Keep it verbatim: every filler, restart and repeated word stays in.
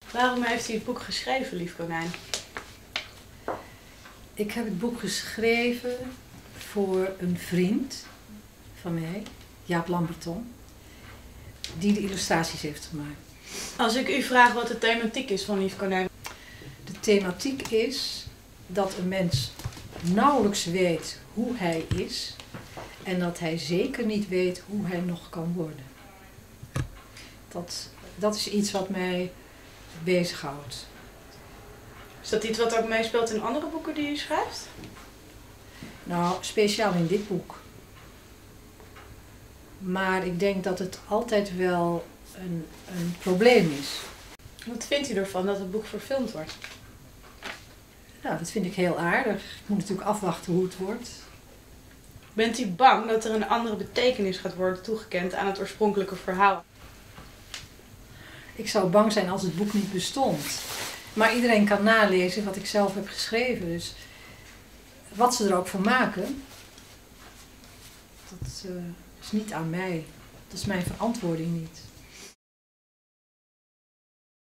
Waarom heeft u het boek geschreven, Lief Konijn? Ik heb het boek geschreven voor een vriend van mij, Jaap Lamberton, die de illustraties heeft gemaakt. Als ik u vraag wat de thematiek is van Lief Konijn. De thematiek is dat een mens nauwelijks weet hoe hij is en dat hij zeker niet weet hoe hij nog kan worden. Dat, dat is iets wat mij bezighoudt. Is dat iets wat ook meespeelt in andere boeken die u schrijft? Nou, speciaal in dit boek. Maar ik denk dat het altijd wel een, een probleem is. Wat vindt u ervan dat het boek verfilmd wordt? Nou, dat vind ik heel aardig. Ik moet natuurlijk afwachten hoe het wordt. Bent u bang dat er een andere betekenis gaat worden toegekend aan het oorspronkelijke verhaal? Ik zou bang zijn als het boek niet bestond. Maar iedereen kan nalezen wat ik zelf heb geschreven. Dus wat ze er ook van maken, dat uh, is niet aan mij. Dat is mijn verantwoording niet.